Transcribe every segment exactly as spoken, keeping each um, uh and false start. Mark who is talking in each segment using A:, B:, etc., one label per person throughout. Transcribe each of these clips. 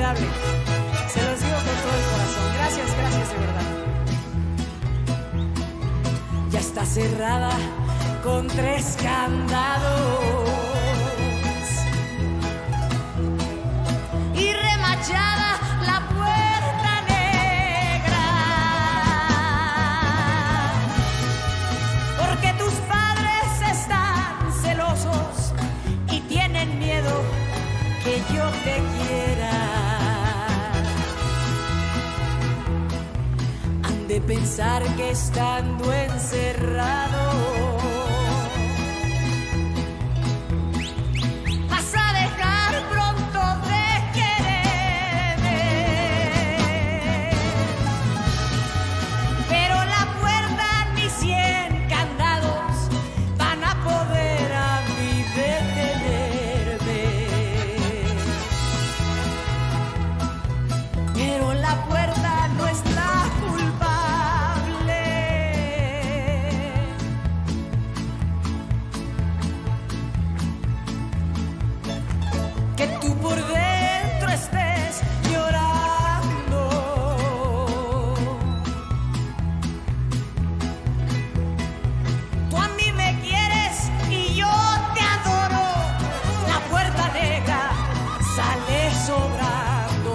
A: inolvidable. Se los digo con todo el corazón. Gracias, gracias de verdad. Ya está cerrada con tres candados y remachada la puerta negra, porque tus padres están celosos y tienen miedo que yo te quiera. Han de pensar que estando encerrado vas a dejar pronto de quererme, pero la puerta ni cien candados van a poder a mí detenerme. Pero la puerta no es la culpable, que tú por dentro estés llorando. Tú a mí me quieres y yo te adoro. La puerta negra sale sobrando.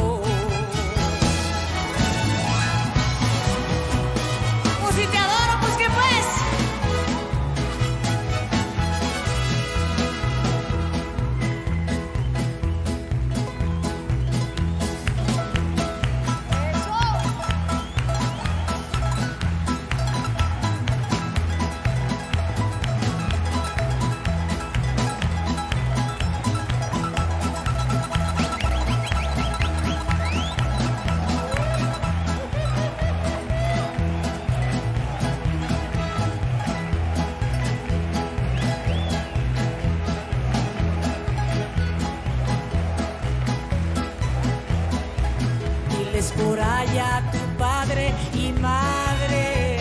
A: Pues si te adoro, pues ¿qué pues? Diles por allá a tu padre y madre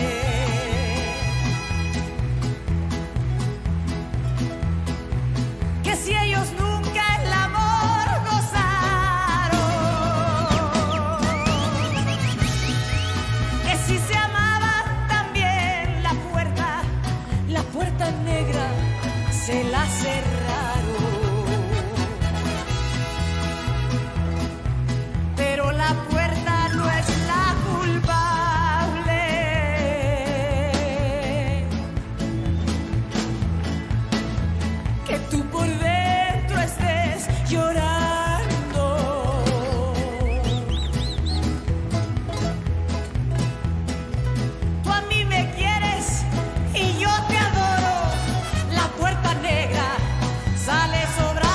A: que si ellos nunca el amor gozaron, que si se amaban también la puerta, la puerta negra se la cerraron. Pero la puerta no es la culpable, que tú por dentro estés llorando. Tú a mí me quieres y yo te adoro. La puerta negra sale sobrando.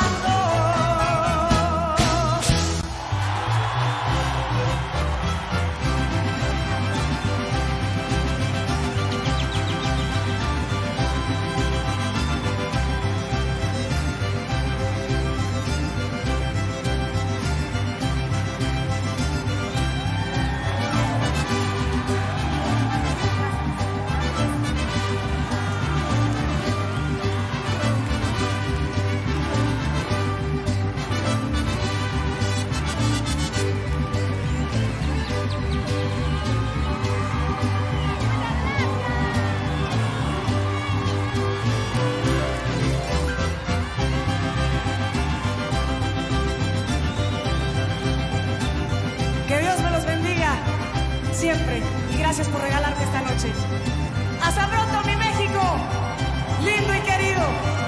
A: Que Dios me los bendiga siempre y gracias por regalarme esta noche. Hasta pronto, mi México, lindo y querido.